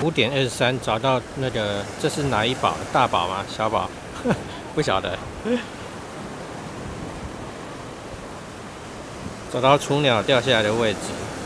5:23找到那个，这是哪一堡？大堡吗？小堡？不晓得。找到雏鸟掉下来的位置。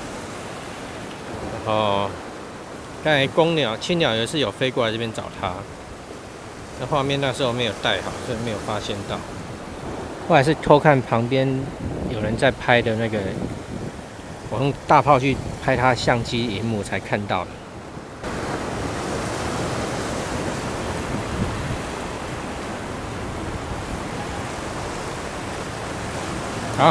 然后，刚才公鸟、青鸟也是有飞过来这边找它。那画面那时候没有带好，所以没有发现到。后来是偷看旁边有人在拍的那个，我用大炮去拍他相机萤幕才看到的。好，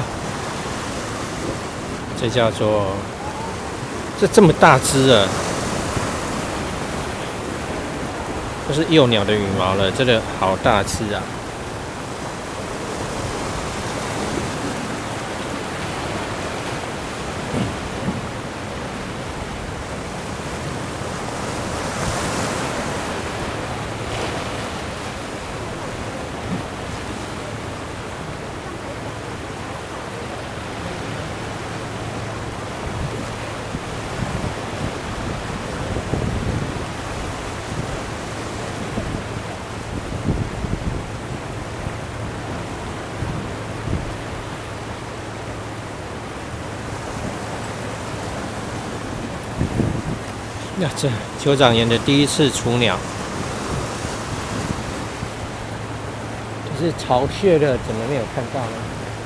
这叫做这么大只啊，这是幼鸟的羽毛了，真的好大只啊！那这酋长岩的第一次雏鸟，可是巢穴的，怎么没有看到呢？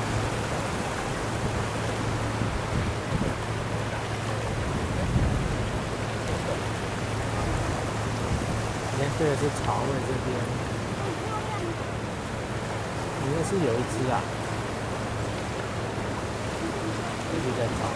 你看，这个是巢位这边，里面是有一只啊，继续在找。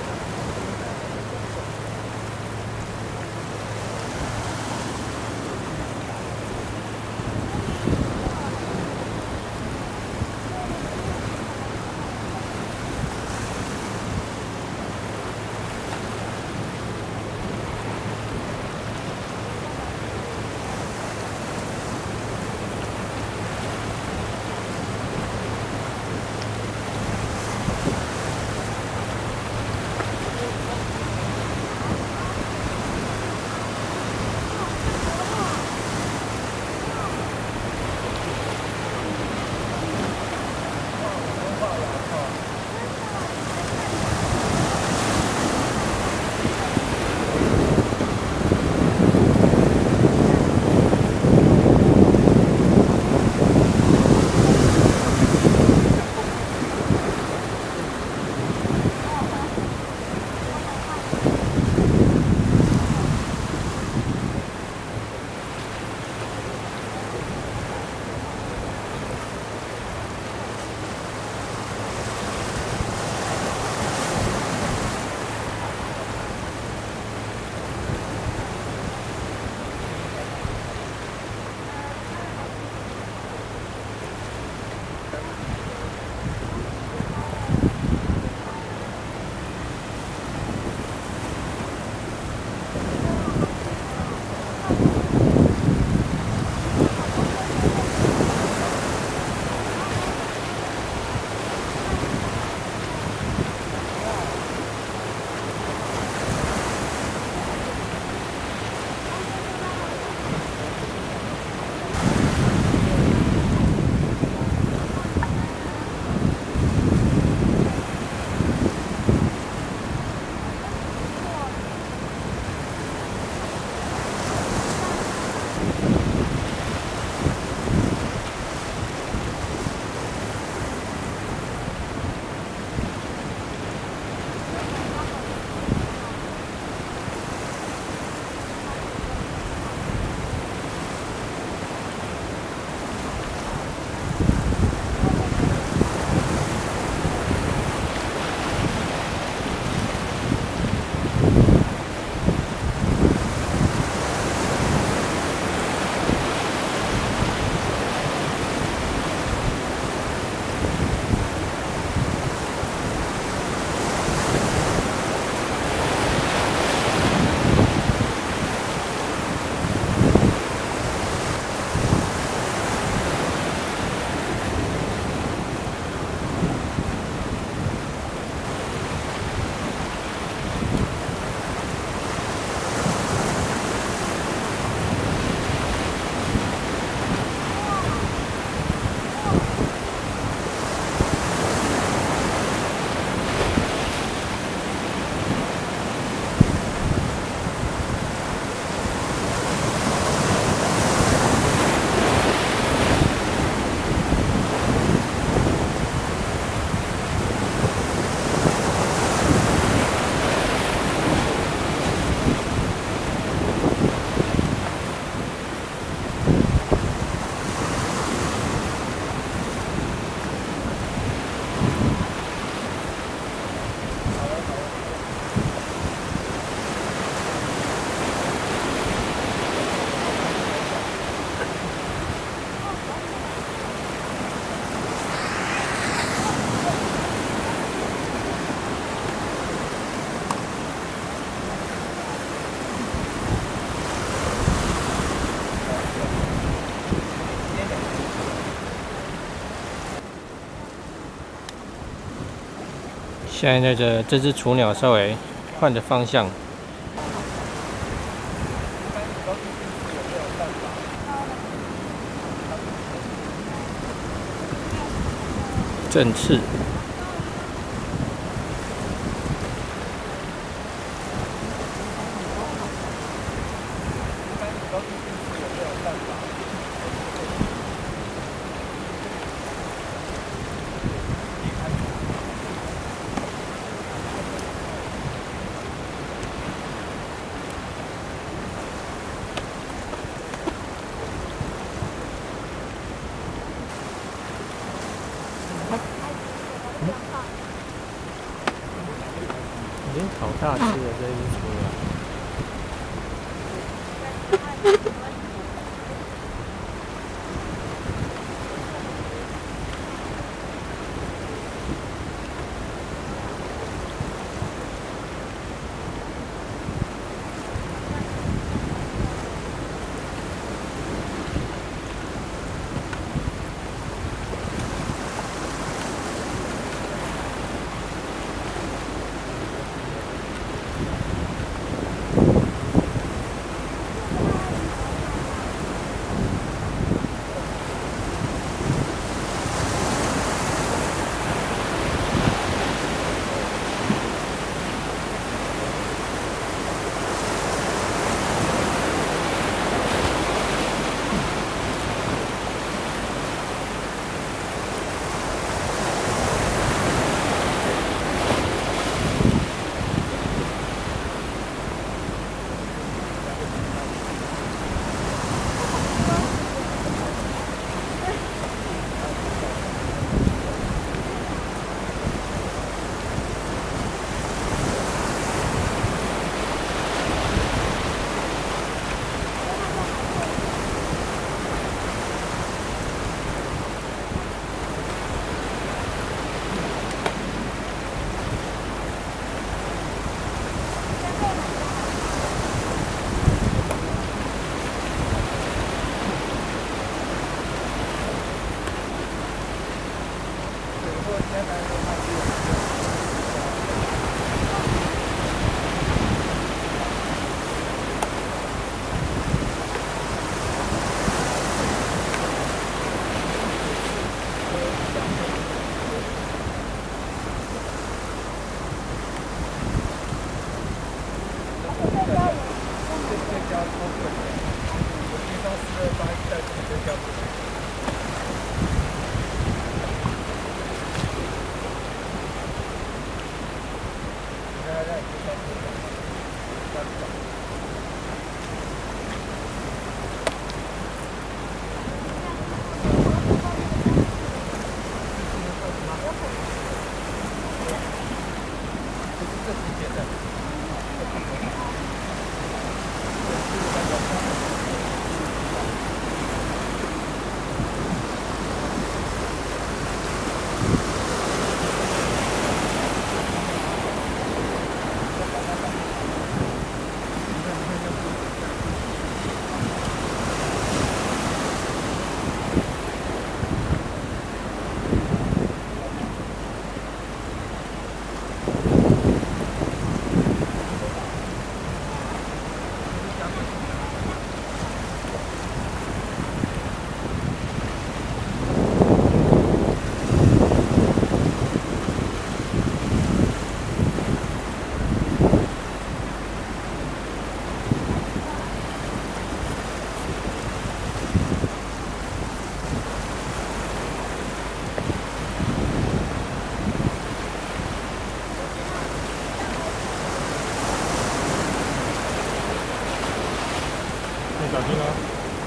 现在这只雏鸟稍微换的方向，正翅。已经好大只了，这一只雏鸟。 小心哦！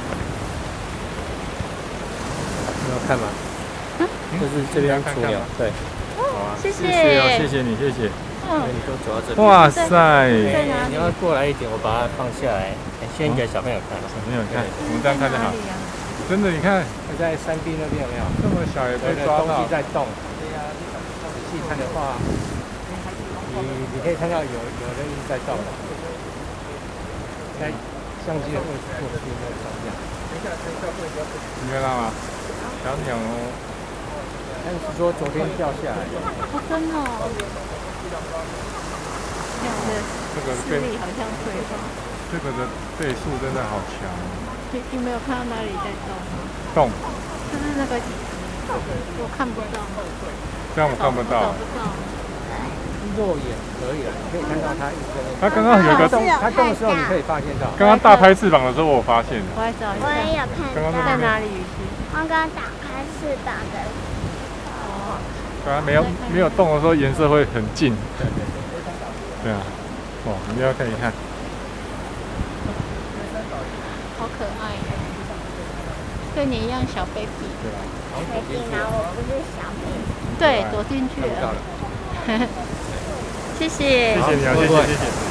你要看吗？就是这边雏鸟，对。 好啊， 谢谢谢谢你，谢谢。 你都走到这边。 哇塞！ 你要过来一点，我把它放下来，先给小朋友看。 小朋友看，我们这样看就好。真的，你看， 它在山壁那边有没有？ 这么小也被抓到。 东西在动。对呀，仔细看的话，你可以看到有人一直在动。在相机的位置过去那个照相。 你看到吗？小鸟哦。 但是说昨天掉下来。 哦，真的哦。这个视力好像退化。 这个的倍数真的好强。 你没有看到哪里在动吗？ 动。 就是那个，我看不到。 这样我看不到。 找不到。 肉眼可以了，你可以看到它一个。 它刚刚有一个动，它动的时候你可以发现到。 刚刚大拍翅膀的时候我发现了。 我来找一下。 我也有看到。 在哪里？雨欣？ 刚刚打开翅膀的。 哦。 刚刚没有动的时候颜色会很近。对啊。哇，你要看一看。 好可爱呀！跟你一样小 baby。 对啊。 确定吗？我不是小 baby。 对，躲进去了。谢谢。 谢谢你啊，谢谢。